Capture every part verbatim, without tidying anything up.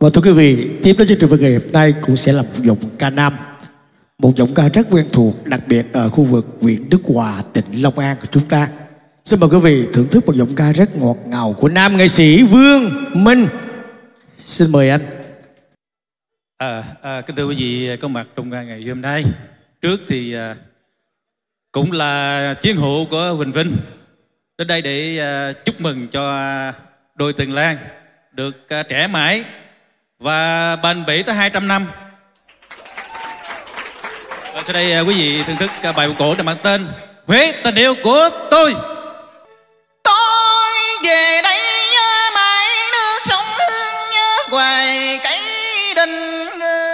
Và thưa quý vị, tiếp đến chương trình văn nghệ hôm nay cũng sẽ là một giọng ca nam, một giọng ca rất quen thuộc, đặc biệt ở khu vực huyện Đức Hòa, tỉnh Long An của chúng ta. Xin mời quý vị thưởng thức một giọng ca rất ngọt ngào của nam nghệ sĩ Vương Minh. Xin mời anh. À, à, kính thưa quý vị có mặt trong ngày hôm nay. Trước thì à, cũng là chiến hữu của Quỳnh Vinh đến đây để à, chúc mừng cho đôi Tuyền Lan được à, trẻ mãi và bền bỉ tới hai trăm năm. Và sau đây à, quý vị thưởng thức à, bài cổ được mang tên Huế tình yêu của tôi. Tôi về đây nhớ mãi nước sông Hương, nhớ hoài cái đình,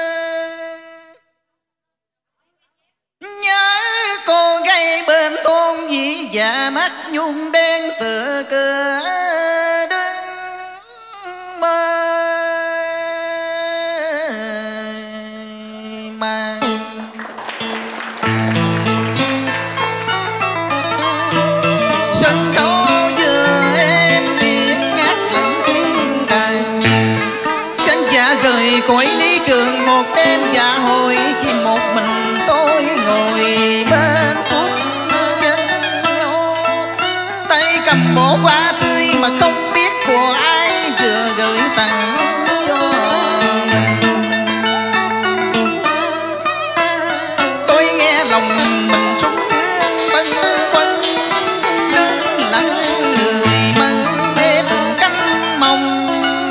nhớ cô gái bên thôn dĩ dạ mắt nhung đen tựa cửa đứng mơ màng. Sân khấu vừa em tiếng ngát lẫn đàn, khán giả rời cõi lý trường một đêm dạ hội, chỉ một mình tôi ngồi bên thuốc dân nhau, tay cầm bó hoa tươi mà không biết của ai vừa gửi tặng cho mình. Tôi nghe lòng mình sung sướng bâng quâng, đứng lặng người mơ mê từng cánh mong.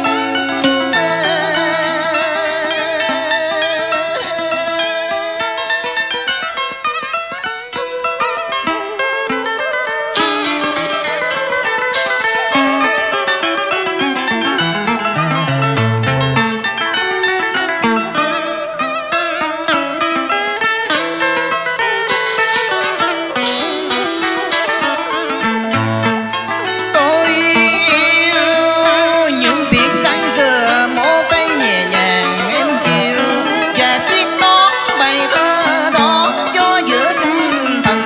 Tôi yêu những tiếng răng rờ mổ tay nhẹ nhàng em chiều, và tiếng nón bài thơ đón gió giữa tinh thần.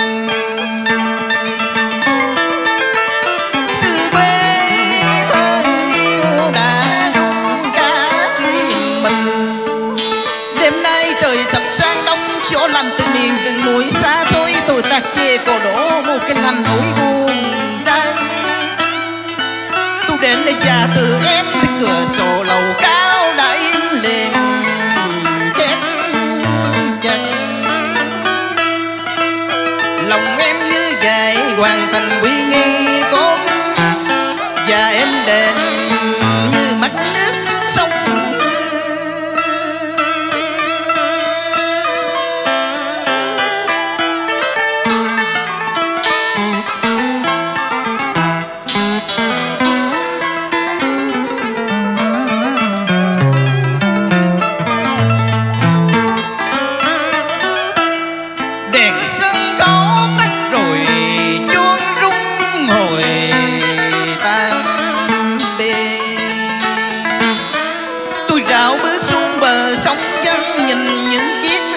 Xưa quê thân yêu đã rung cả tim mình, đêm nay trời sập sang đông, gió lạnh từ miền rừng núi xa xôi, tôi ta chê cô đổ một cái lành nỗi buồn đây. Tôi đến đây và từ em thì cửa sổ lầu cao đã im lìm khép chặt, lòng em như vậy hoàn thành quy nghi cố kính, và em đền như mắt nước sông. Đèn sân khấu tắt rồi chuông rung hồi tan biệt, tôi rảo bước xuống bờ sông vắng nhìn những chiếc